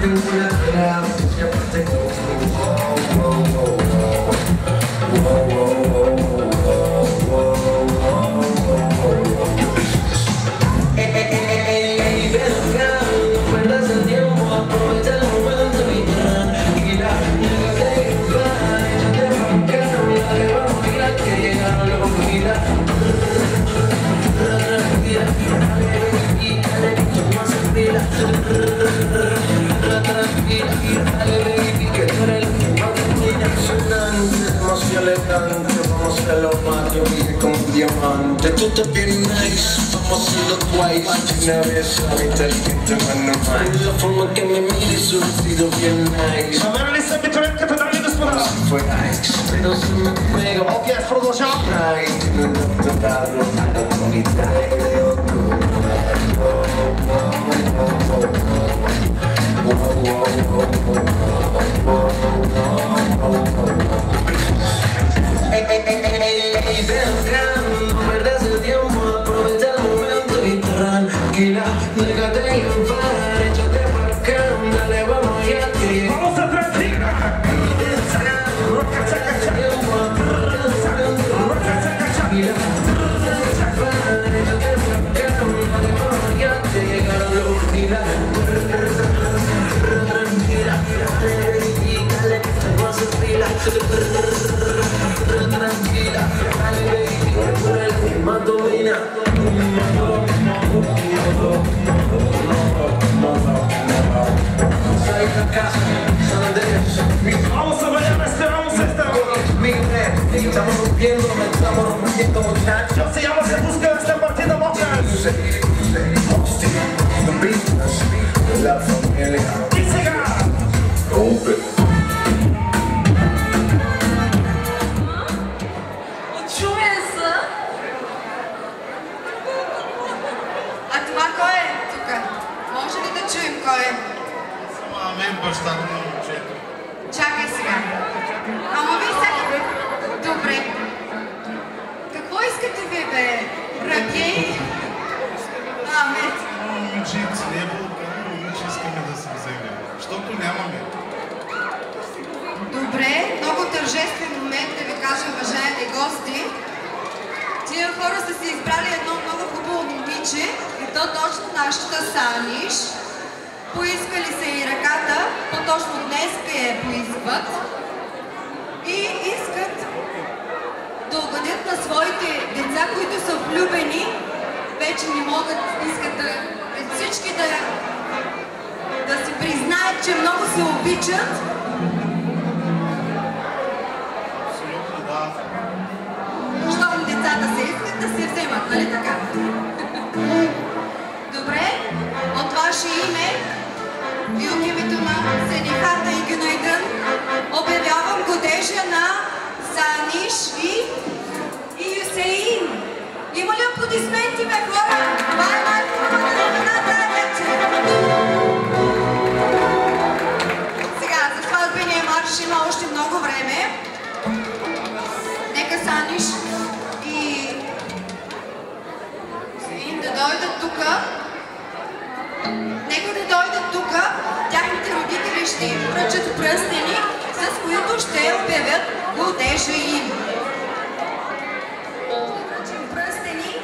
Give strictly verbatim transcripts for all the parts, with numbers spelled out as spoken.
Vamos a lo más, yo vive como un diamante. Tú te bien nice, vamos a hacerlo twice. Una vez a inteligente, mano más. La forma que me mires, su vestido bien nice. A ver, listen, bitte, bitte, bitte, bitte, bitte. Fue nice, pero se me pega. Ok, production. Nice, no lo he tocado a la comunidad. Ey, ey, ey, ey, ey, ven acá, no perdas el tiempo, aprovecha el momento y tranquila, déjate llevar, échate para acá, dale, vamos ya que Vamos a tranquila. Roca, chaca, chaca. Roca, chaca, chaca. échate para acá, dale, vamos ya que llegaron los giras. Tranquila, dale, vamos a pila. Tranquila, dale baby, por el clima domina. Soy la casa, son Andrés. Vamos a bailar este, vamos a estar. Miguel, estamos rompiendo, me estamos rompiendo muchachos. Yo se llama Se Busca esta partida vocal. La familia. Y siga. Rompe. Кой е? Само мен бащата на момчето. Чакай сега. Ама ви сега... Добре. Какво искате ви, бе? Ракей? Амет. Момиченци, не е вулкан, момиче искаме да се вземем. Защото нямаме. Добре, много тържествен момент да ви кажа, уважаеми гости. Тия хора са си избрали едно много хубаво момиче и то точно нашата Саниш. Поискали се и ръката, по-точно днес я поискват и искат да угодят на своите деца, които са влюбени, вече не могат, искат да всички да, да си признаят, че много се обичат. Абсолютно да. Щом децата се искат да се вземат, нали така? Добре, от ваше име и от името на Сенихата и Гюнайдън обявявам годежа на Саниш и, и Юсеин. Има ли аплодисменти, бе, хора? Това е най-хубавата новина тази вечер. Сега, за сватбения марш има още много време. Нека Саниш и Юсеин да дойдат тука. Нека да дойдат тук, тяхните родители ще им връчат пръстени, с които ще обявят годежа им. Връчим пръстени.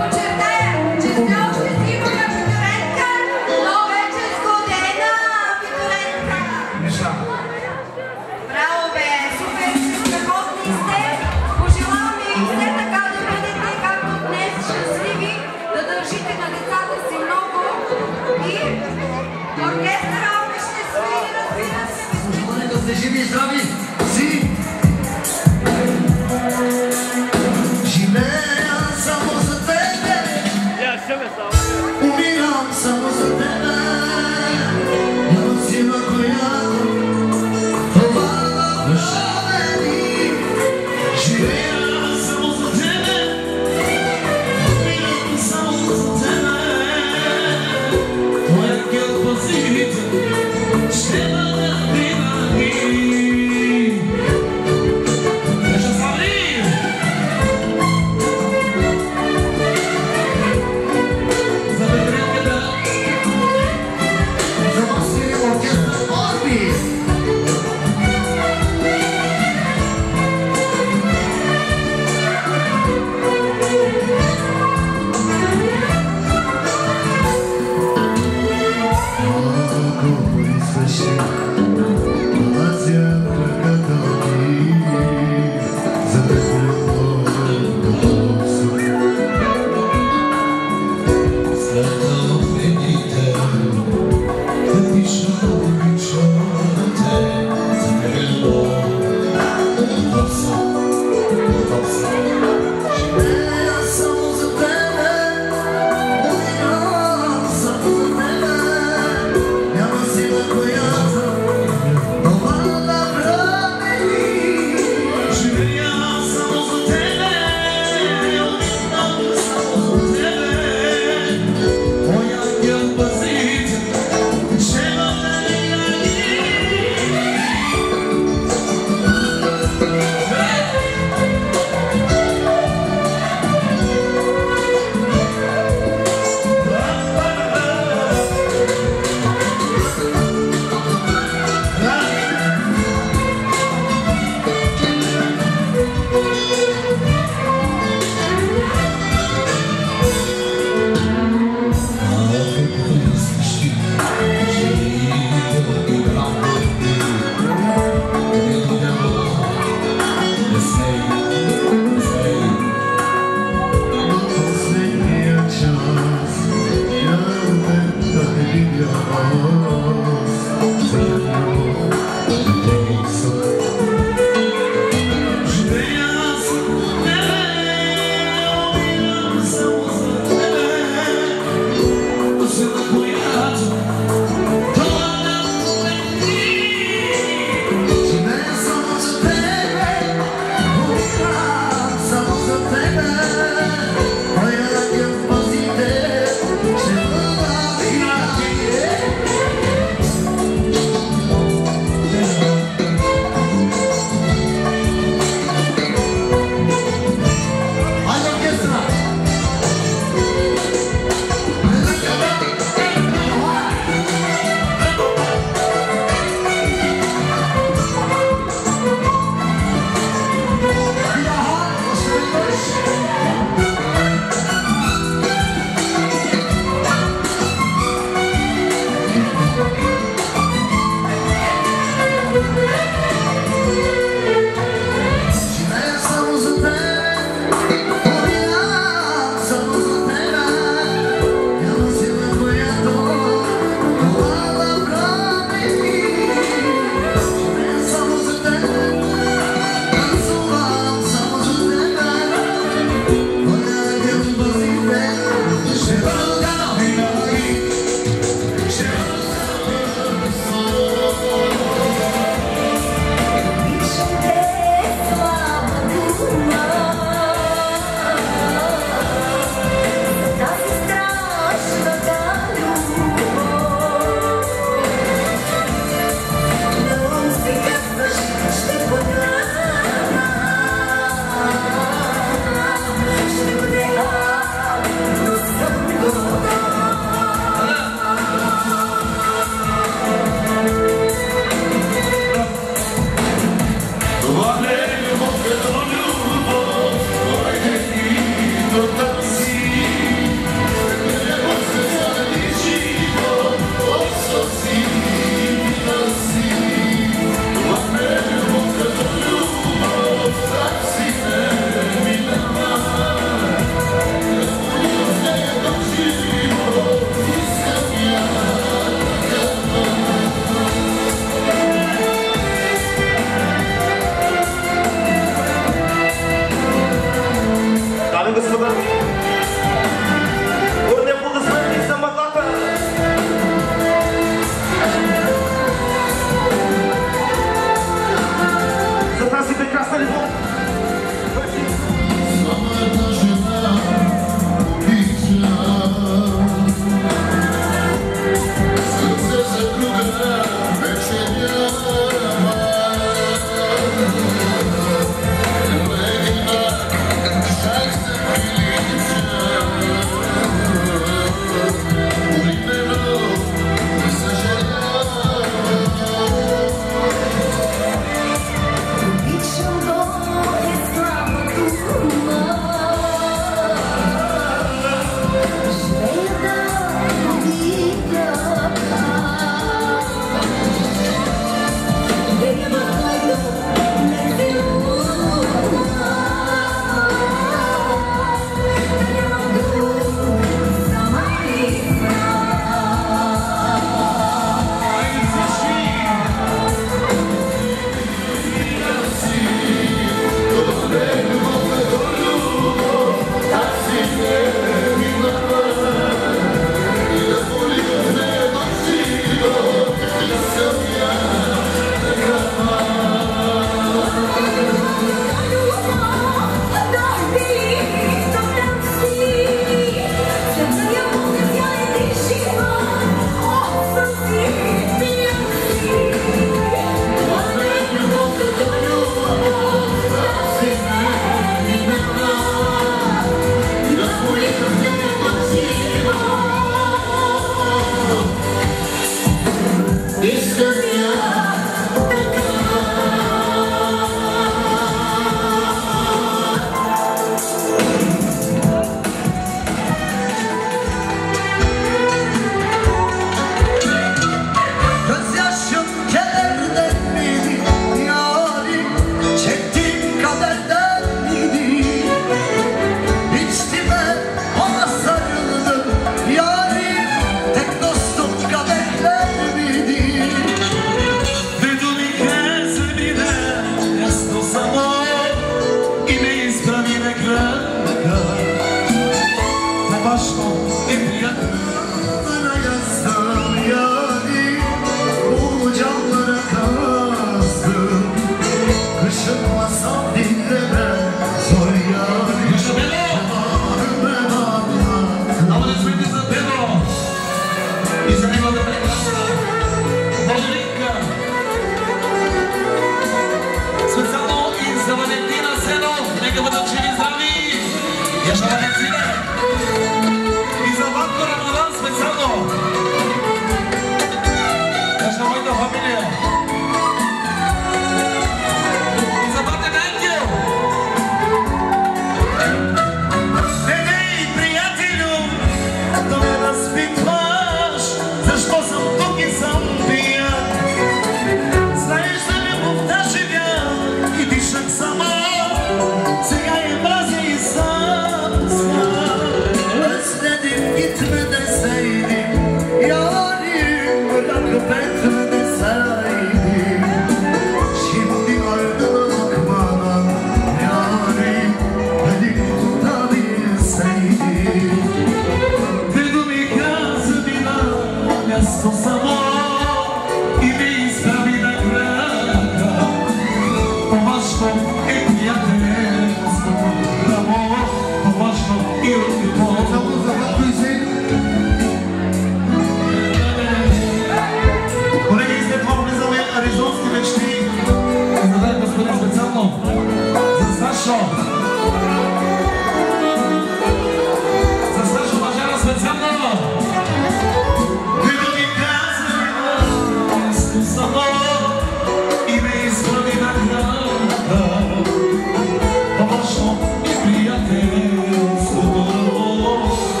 Poważno i przyjacielsku.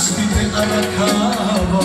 Ashbite Arakava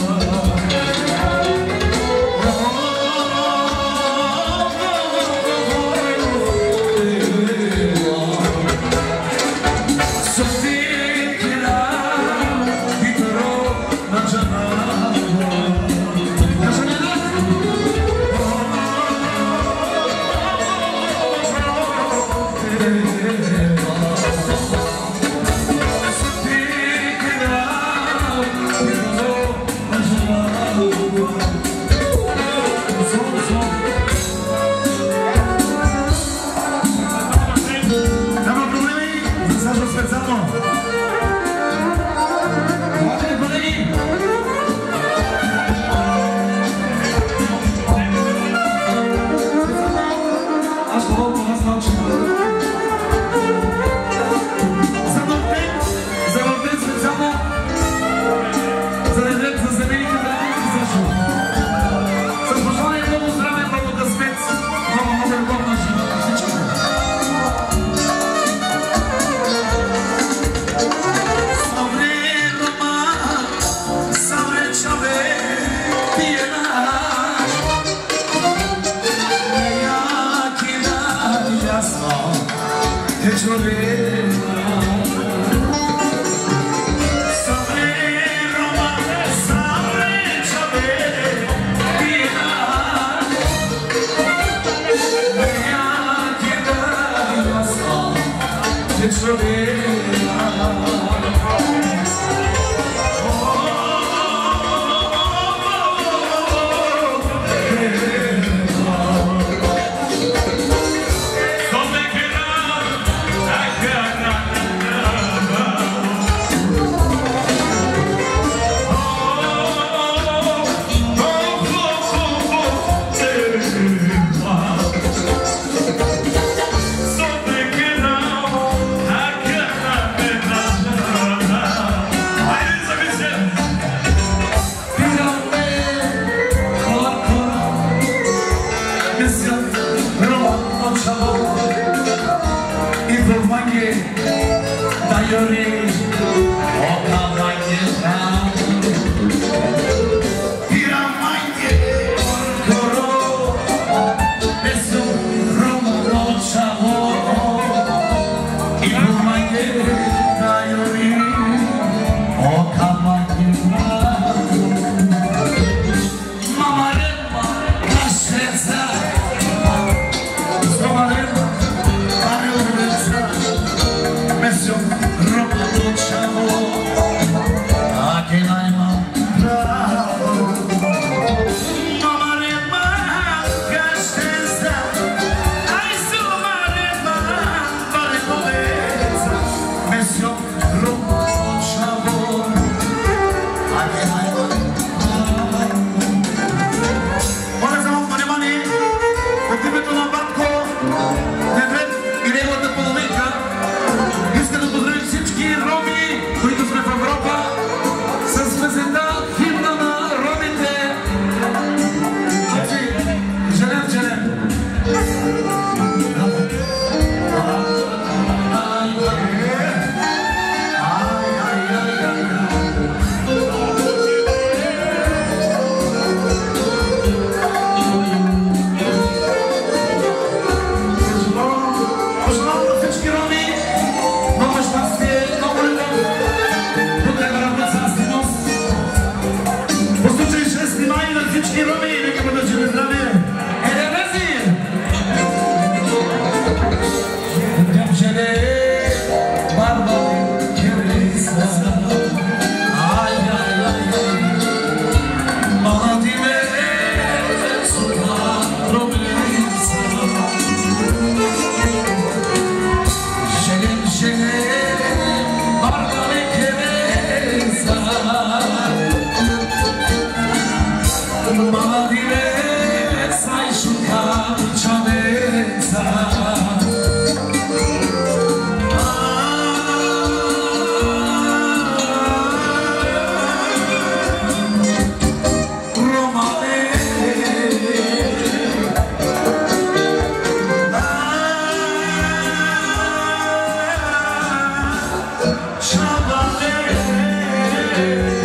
Shabbat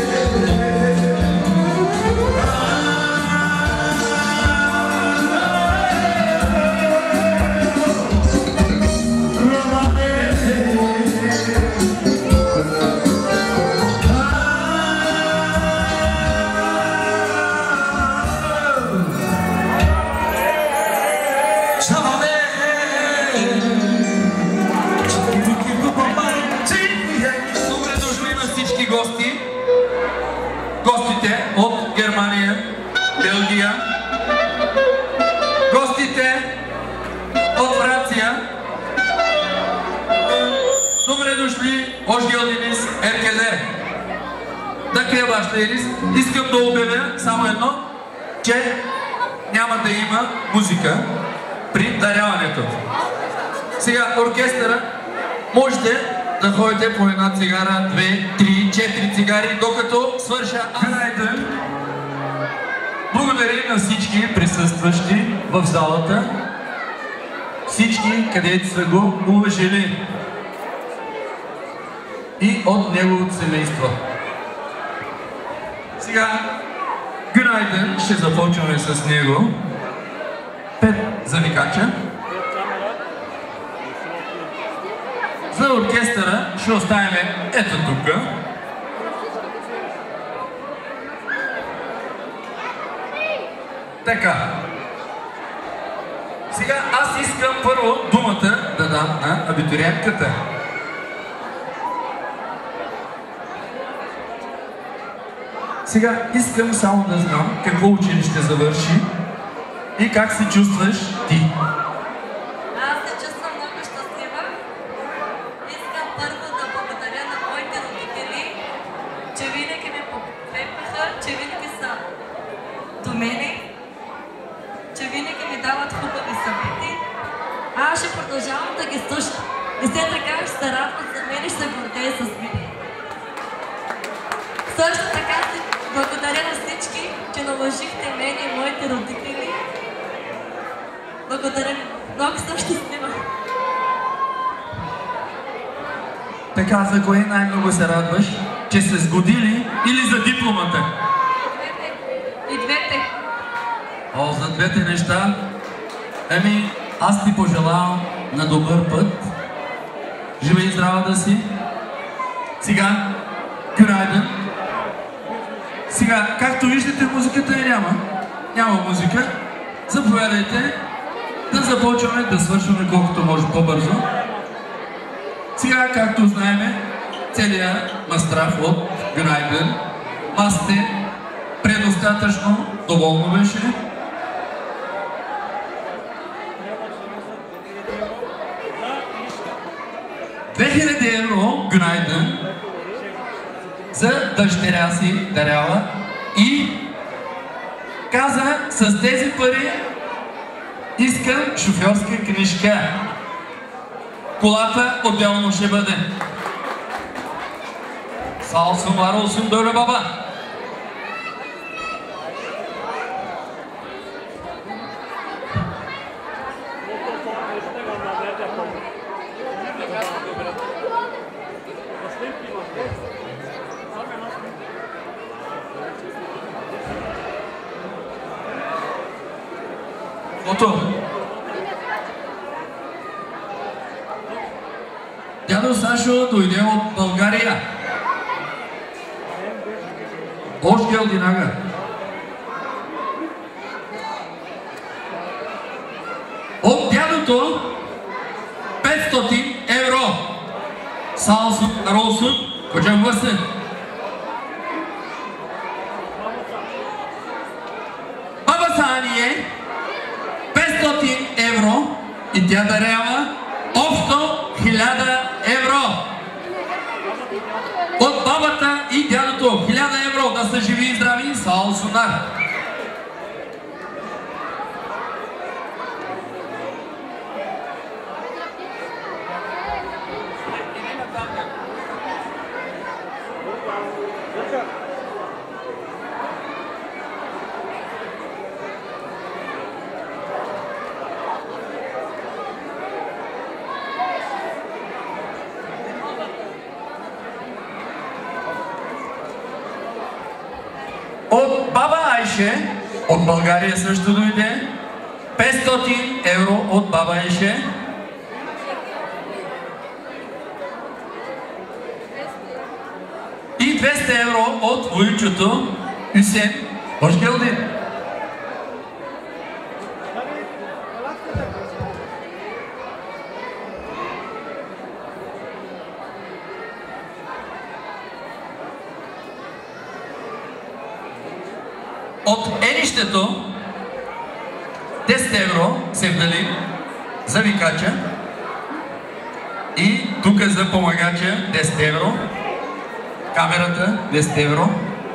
дошли hoş geldiniz herkese. Така başlayırız. Искам да обявя само едно, че няма да има музика при даряването. Сега оркестъра можете да ходите по една цигара, две, три, четири цигари, докато свърша Гюнайдън. Благодаря на всички присъстващи в залата, всички, където са го уважили и от неговото семейство. Сега Гюнайдън ще започваме с него. Пет завикача. За оркестъра ще оставим ето тук. Така. Сега аз искам първо думата да дам на абитуриентката. Сега искам само да знам какво училище завърши и как се чувстваш ти. Аз се чувствам много щастлива. Искам първо да благодаря на моите родители, че винаги ме подкрепяха, че винаги са до мене, че винаги ми дават хубави съвети. Аз ще продължавам да ги слушам. И след така ще се радват за мен и ще се гордея с мен. Също така благодаря на всички, че наложихте мен и моите родители. Благодаря ви. Много съм щастлива. Така, за кое най-много се радваш? Че се сгодили или за дипломата? И двете. О, за двете неща. Еми, аз ти пожелавам на добър път. Жива и здрава да си. Сега, Гюнайдън. Сега, както виждате, музиката я няма. Няма музика. Заповядайте да започваме да свършваме колкото може по-бързо. Сега, както знаем, целият мастрах от Гюнайдън. Масте предостатъчно доволно беше. две хиляди евро Гюнайдън за дъщеря си дарява и каза, с тези пари искам шофьорска книжка. Колата отделно ще бъде. Салсум, аросум, доля баба. Фото. Дядо Сашо дойде от България. Hoş geldin aga. От дядото петстотин евро. Sağ olsun, var olsun. Kocam basın. Баба Сание петстотин евро и тя дарява общо хиляда евро. От бабата и дядото хиляда евро, да са живи и здрави, Сао Сунар. От баба Айше, от България също дойде, петстотин евро от баба Айше. И двеста евро от войчото Хюсен. Hoş geldin. От енището десет евро се вдали за викача и тук Тук за помагача десет евро. Камерата десет евро.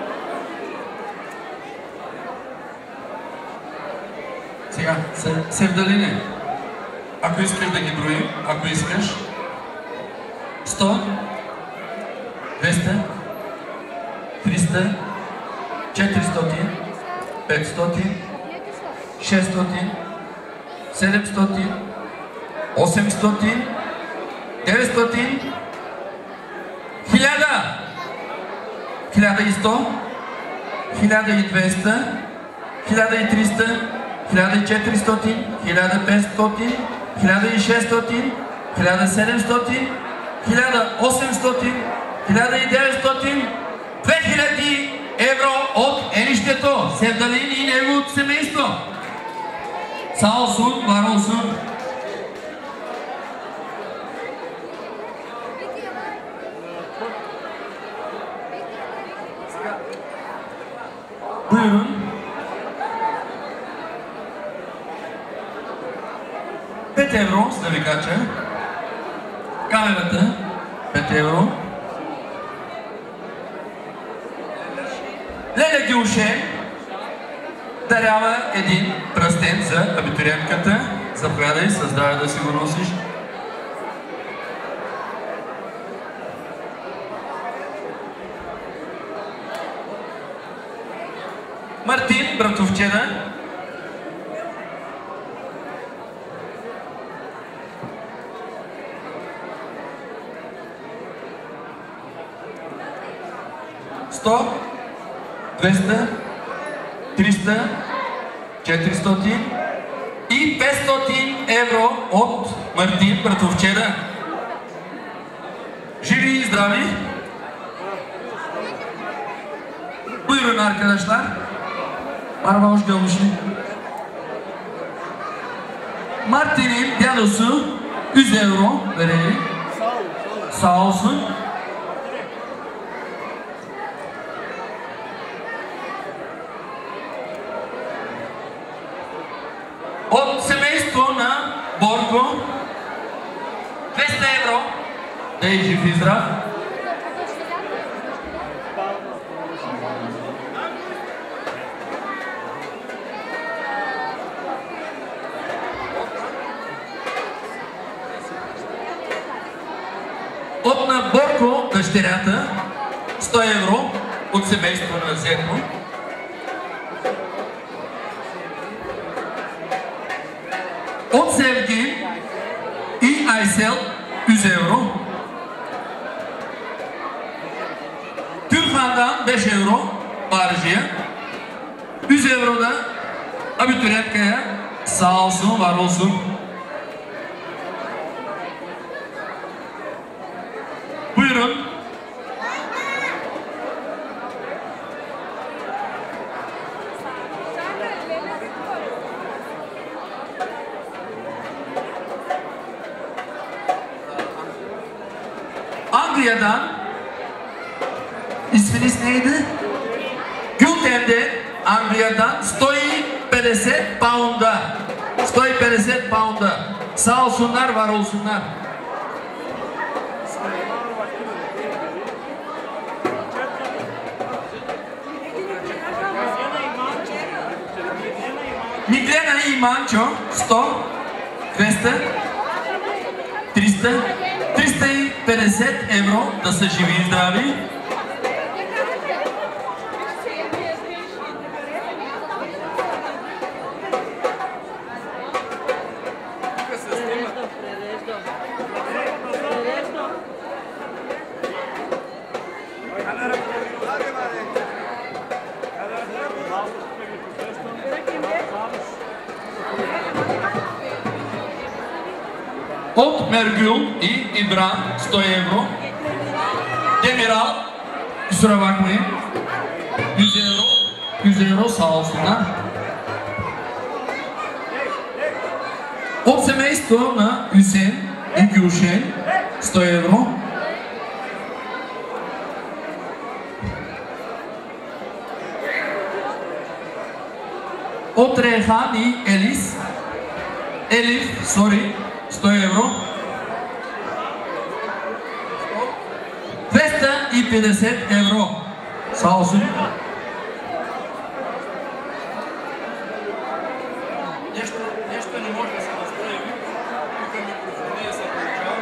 Сега, Севдалине, ако искаш да ги броим, ако искаш, сто, двеста, триста, четиристотин, петстотин, шестстотин, седемстотин, осемстотин, деветстотин, хиляда, хиляда и сто, хиляда и двеста, хиляда и триста, хиляда и четиристотин, хиляда петстотин, хиляда и шестстотин, хиляда и седемстотин, хиляда и осемстотин, хиляда и деветстотин, две хиляди евро от енището, Севдалин и неговото семейство. Саосун, Варосун. Buyurun. пет евро с навикача. Камерата пет евро. Леля Гюшен дарява един пръстен за абитуриентката. Заповядай, създава да си го носиш. Мартин Братовчеда. сто, двеста, триста, четиристотин и петстотин евро от Мартин Братовчеда. Живи и здрави! Buyurun arkadaşlar. Araba hoş gelmişsin. Martin'in dyadosu yüz euro verelim. Sağ olsun. От семейство на Борко двеста евро. Да е жив и здрав. От на Борко дъщерята сто евро от семейство на Зетко. От Севги и Айсел yüz евро. Türkhan'dan beş евро Barıcı'ya. yüz евро da abituriyentkaya. Sağ olsun, var olsun. Buyurun. Anglia'dan isminiz neydi? Gülten'de Anglia'dan сто петдесет pound'a сто петдесет pound'a. Sağ olsunlar, var olsunlar. Миглена и Манчо сто, двеста, триста, триста и петдесет евро, да са живи и здрави. От Мергюл и Ибран сто евро. Демирал, kusura bakmayın. yüz евро, yüz евро sağ olsunlar. От семейство на Hüseyin и Gülşen сто евро. От Reyhan и Elis, Elif, sorry, сто евро. и петдесет евро. Салсо. Нещо, нещо не може да се настрои. Тук микрофония се получава.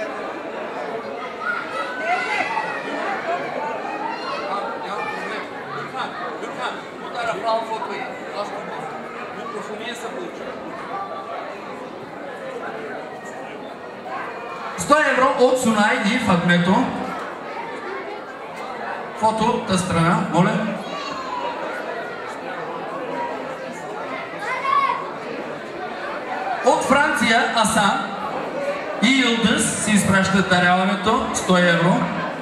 Няма проблем. Гюрхан, Гюрхан, удара право фото и аз помогна. Микрофония се получава. сто евро от Сунай и Фатмето. Фотота страна, моля. От Франция Асан и Илдъс си изпращат даряването сто евро.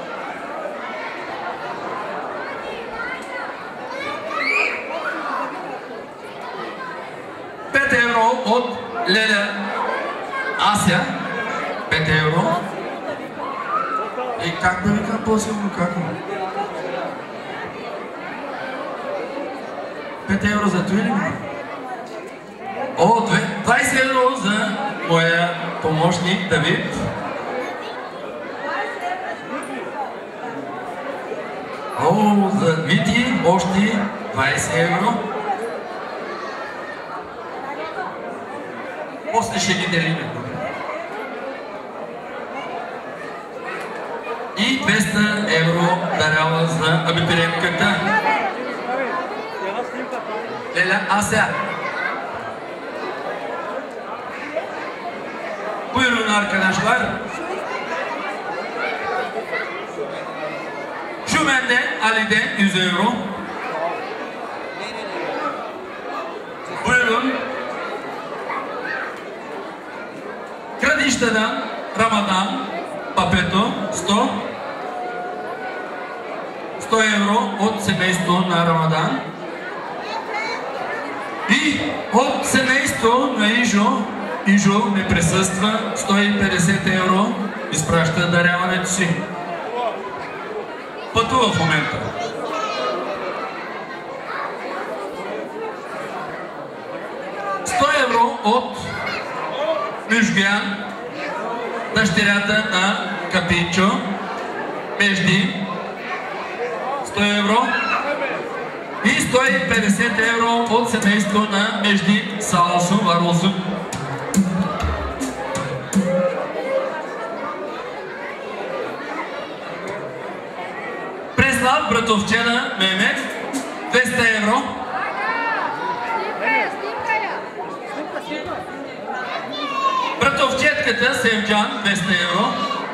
пет евро от Леля Ася. пет евро. И как да ви кажа по-силно, как му? пет евро за това ли? О, двайсет евро за моя помощник Давид. О, за Вити още двайсет евро. После ще ги делим. И двеста евро дарява за абитуриентката Леля Ася. Buyurun arkadaşlar. Şu benden Ali'den yüz euro. Buyurun. Kradişta'dan Ramadan Папето сто. сто евро от семейство на Рамадан. И от семейство на Ижо, Ижо не присъства, сто и петдесет евро изпраща даряването си. Пътува в момента. сто евро от Мюжгян, дъщерята на Капинчо, Межди, сто евро. И сто и петдесет евро от семейство на Межди Саласо Варлосо. Преслав Братовчена Мемет, двеста евро. Братовчетката Севджан, двеста евро.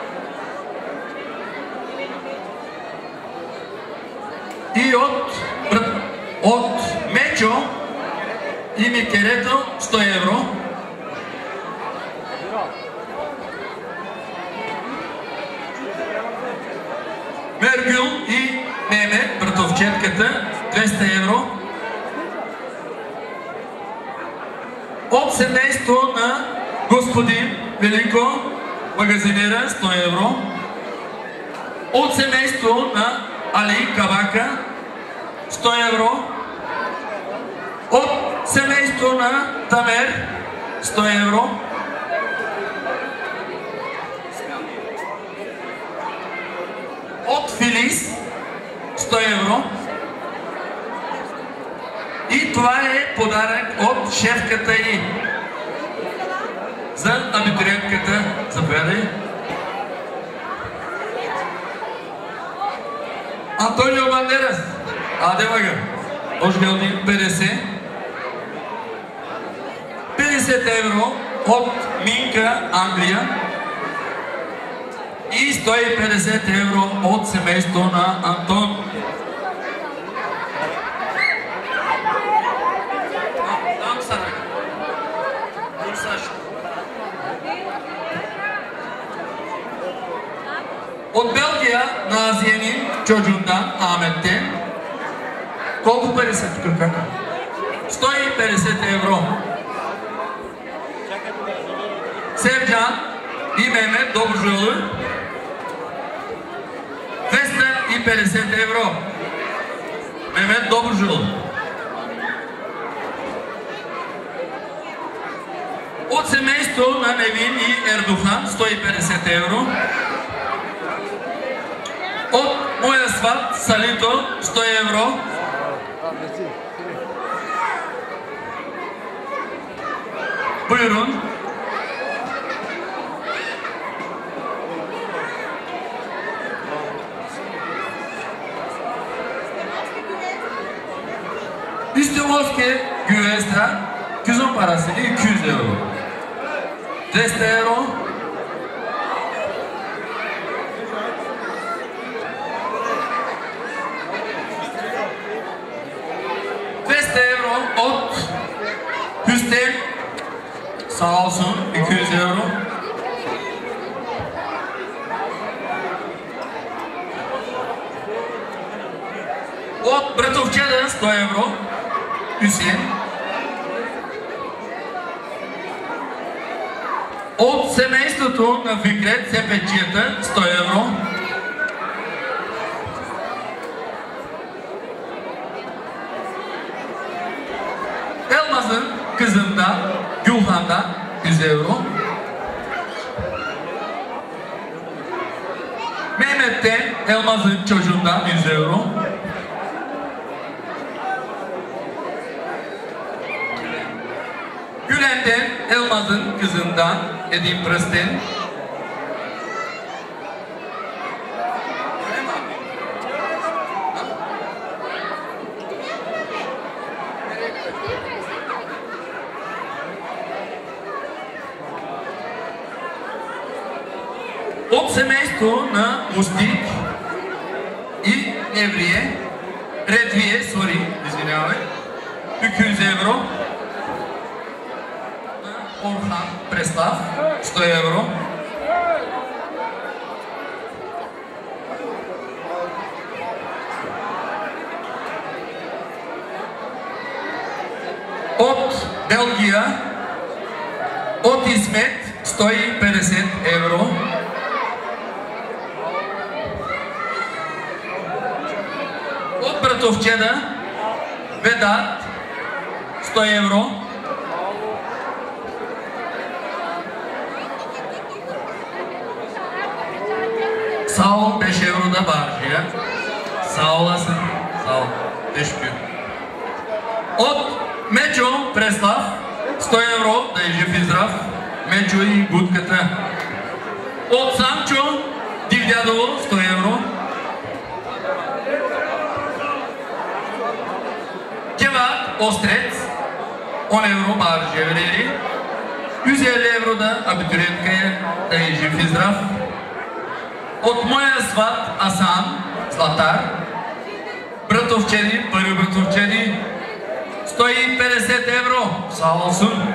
И от, от Мечо и Микерето сто евро. Мергюл и Мемет, братовчетката, двеста евро. От семейство на господин Велико магазинера сто евро. От семейство на Али Кавака сто евро. От семейство на Тамер сто евро. От Филис сто евро. И това е подарък от шефката й за абитуриентката. Заповядай. Антонио Бандерас. Аде мага. Ожгелни петдесет. петдесет евро от Минка, Англия. И сто и петдесет евро от семейство на Антон. От Белгия на Азиянин Чоджундан Ахметтен. Колко пари са тук? Как? сто и петдесет евро. Севджан и Мемет Доброжолы. двеста и петдесет евро. Мемет Доброжолы. От семейство на Невин и Ердохан сто и петдесет евро. От сват Салито сто евро. Buyurun. Üstümoski güveste küzün parası iki yüz euro. двеста euro. двеста euro от Hüsten sağ olsun iki yüz euro. От Братовчеда сто euro. Hüseyin. От семейството на Викрет Сепечията сто euro. Elmas'ın kızından Gülhan'dan yüz euro. Mehmet'ten Elmas'ın çocuğundan yüz euro. Gülen'den Elmas'ın kızından Edim Prsten. От семейство на Мустик и Еврие, Редвие, сори, извинявай, iki yüz euro. Orhan Preslav, сто euro. От Белгия, от Измет, сто и петдесет euro. От Братовчеда, Ведат, сто euro. Sağ ol, beş euro da bağırıyor. Sağ olasın. Sağ ol. Teşekkür. От Мечо Преслав, сто euro, да е жив и здрав. Мечо и будката. От Санчо Дивдядово, сто euro. Cevat Ostrec, on euro bağırıyor. yüz elli euro da abituriyentkaya, да е жив и здрав. От моя сват Асан Златар, братовчеди, първи братовчеди, сто и петдесет евро, сау олсун.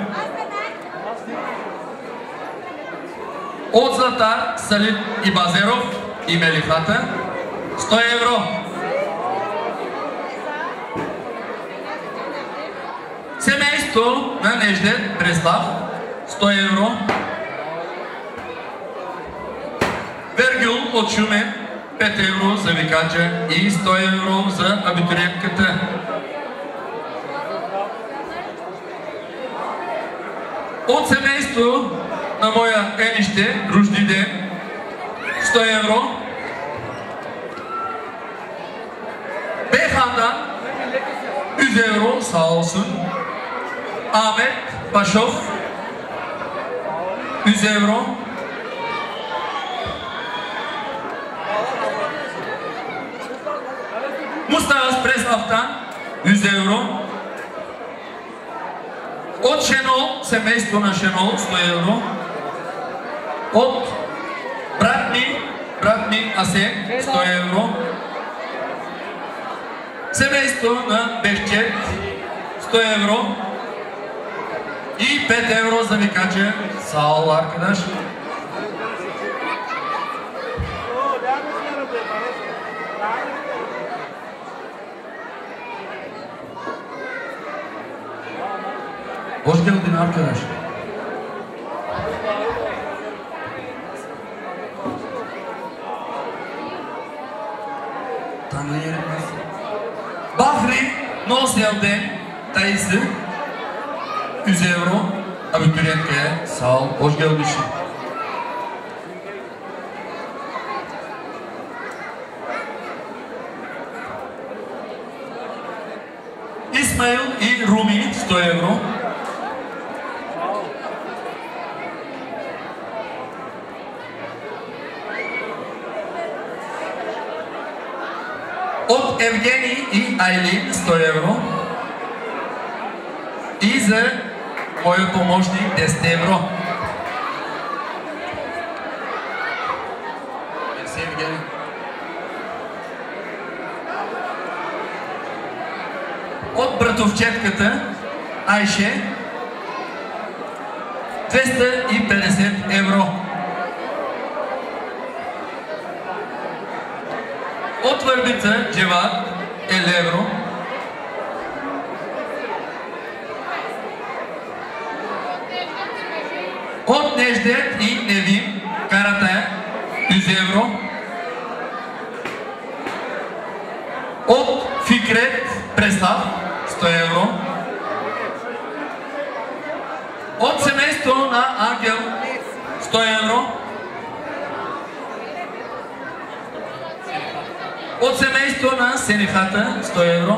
От Златар Салит Ибазеров и Мелихата, сто евро. Семейство на Неждет Преслав, сто евро. Вергил от Шумен, пет евро за викача и сто евро за абитуриентката. От семейство на моя енище, Руждиден, сто евро. Beyhan'dan yüz euro sağ olsun. Ahmet Paşov, yüz euro. Mustafa Preslav'tan yüz euro. От Шенол, семейство на Шенол, сто euro. От брат ми, брат ми Асен, сто euro. Семейство на Бехчет, сто euro. И пет euro за викача. Sağ ol arkadaş. Hoş geldin arkadaş. Tanıyırım. Bahri Nosev'den Tayızı yüz euro abituriyentkaya sağ ol, hoş gelmişsin. Исмаил и Руми сто евро. От Евгений и Айлин сто евро. И за моя помощник десет евро. Мерси, Евгений. От братовчетката Айше двеста и петдесет евро. От върбица Джевад едно евро. От Неждет и Невим Каратая yüz евро. От Фикрет Преслав сто евро. От семейство на Ангел сто евро. От семейство на Сенихата сто евро.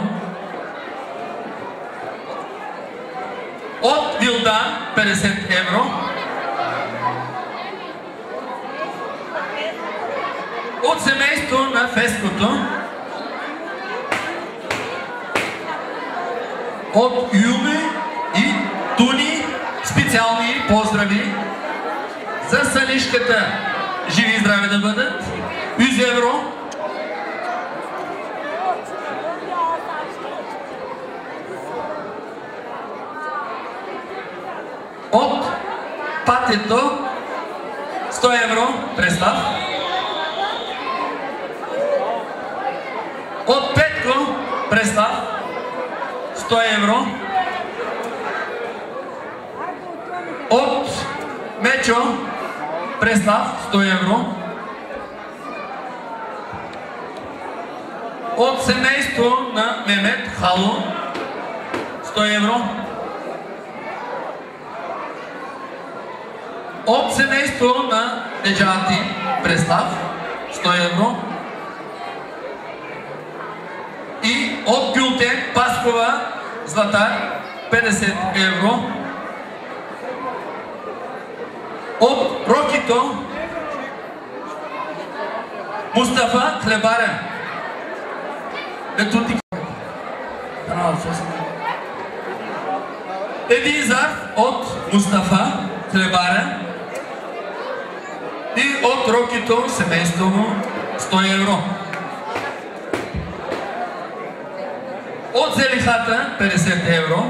От Вилдан петдесет евро. От семейство на Феското. От Юми и Туни специални поздрави за Санишката. Живи и здрави да бъдат. yüz евро. От Патето сто евро. Преслав. От Петко Преслав сто евро. От Мечо Преслав сто евро. От семейство на Мемет Хало сто евро. От семейство на Неджати Преслав сто евро. И от Бюлтен Паскова Златар петдесет евро. От Рокито Мустафа Хлебарен. Един зарф от Мустафа Хлебарен. И от Рокито семейство му сто евро. От Зелихата петдесет евро.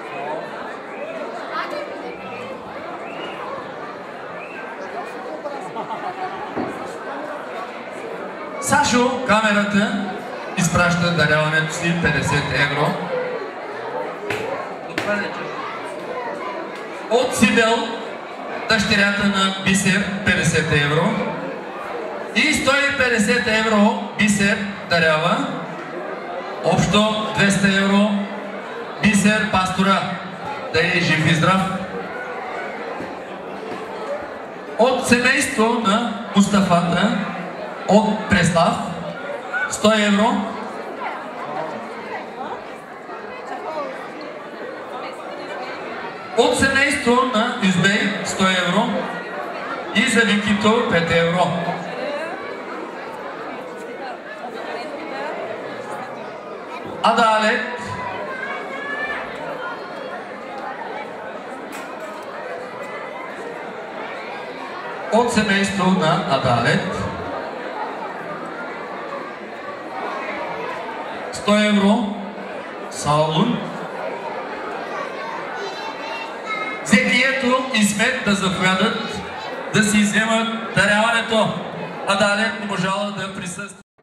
Сашо камерата изпраща даряването си петдесет евро. От Сибел дъщерята на Бисер петдесет евро. И сто и петдесет евро Бисер дарява. Общо двеста евро Бисер пастора. Да е жив и здрав. От семейство на Мустафата от Преслав сто евро. От семейство на Юзбей сто евро. И за Викито пет евро. Адалет от семейство на Адалет сто евро. Саулун. Зекието и Смет да заповядат да си вземат даряването. Адалет не можала да присъства.